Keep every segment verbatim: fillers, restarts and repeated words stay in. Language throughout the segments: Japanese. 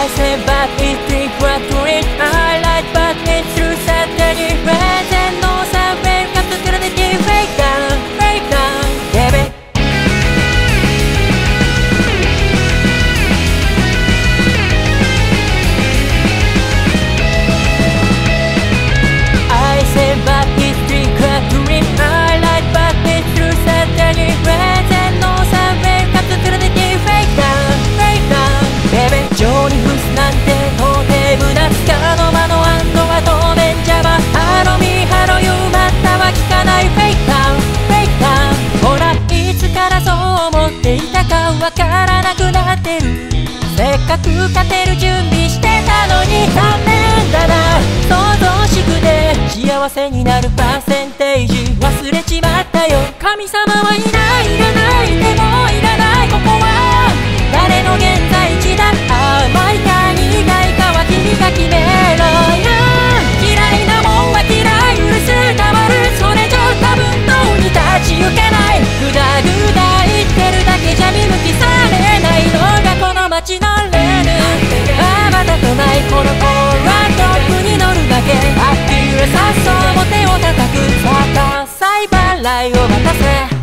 I say but it think what doing I like but it's true certainly present no sound welcome to Trinity break down break down baby I say but it think what doing I like but it's true certainly present no sound welcome to Trinity break down break down baby情に伏すなんて到底無駄つかの間の安堵は当面邪魔ハロミハロユまたは聞かないフェイクダウンフェイクダウンほらいつからそう思っていたかわからなくなってるせっかく勝てる準備してたのに残念だな想像しくて幸せになるパーセンテージ忘れちまったよ神様はいないいらないでもいらないここは誰の現在地だ甘いか苦いかは君が決めろよ嫌いなもんは嫌い許すたまるそれじゃ多分どうに立ち行けないグダグダ言ってるだけじゃ見向きされないのがこの街のルールあまたとないこのコーラトップに乗るだけあっきれさっそうも手を叩くさあ裁判来を待たせ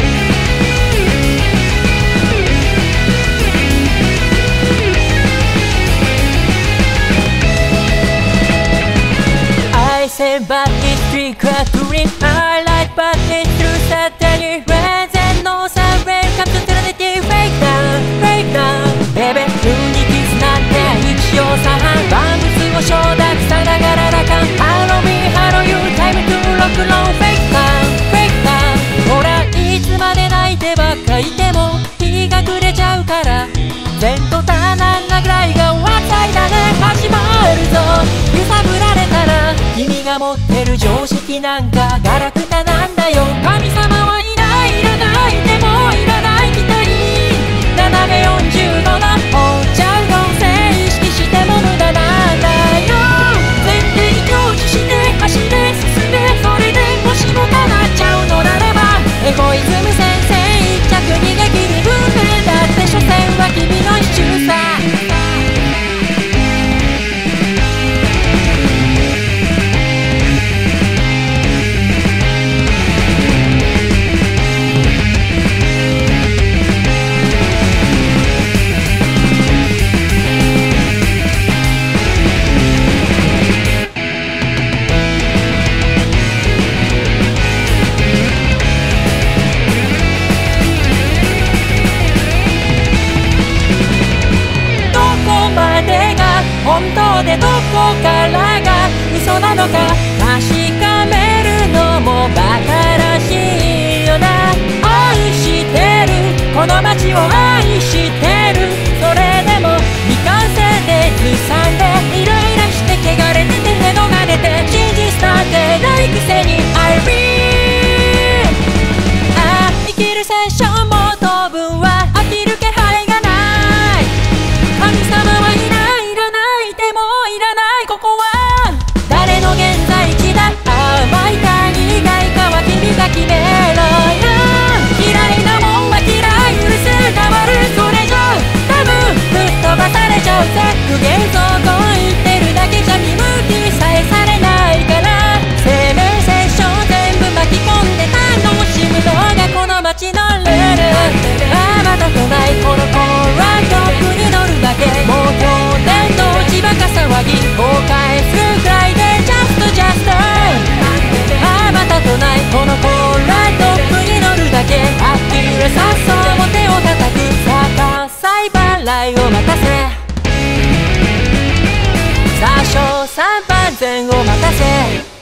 I say but it's trick or treat I like but it's true certainly present no sound welcome to Trinity break down break down baby 急にキスなんて一応さ万物を承諾さながらだかんハロミハロユータイムトゥロックロンフェイクダウンフェイクダウンほらいつまで泣いてばっかいても日が暮れちゃうから前途多難なぐらいが話題だね始まるぞ揺さぶられたら君が持ってる常識なんかガラクタなんだよ神様はいないいらないでもいらないみたい斜めよんじゅうどのおっちゃう論性意識しても無駄なんだよ前提表示して走れ進めそれでもしも叶っちゃうのならばエゴイズム先生一着逃げ切り文明だって所詮は君の一周さ本当でどこからが嘘なのか確かめるのもバカらしいよな愛してるこの街を愛してるそれでも未完成でずさんでイライラして汚れててへのが出て真実なんてないくせに I read ああ生きるセッションも当分は飽きる気配がない神様はいないここは誰の現在地だ甘いか苦いかは君が決めろよ嫌いなもんは嫌い許す変わるそれじゃ多分ぶっ飛ばされちゃうぜ苦言増言言ってるだけじゃ見向きさえされないから生命セッション全部巻き込んで楽しむのがこの街のルールあまたとないこのコーラトップに乗るだけもう今日伝道地バカ騒ぎ崩壊するくらいで Just Just あまたとないこのコーラトップに乗るだけあっきれさっそうも手を叩くさあ裁判来を待たせさあ賞賛万全を待たせ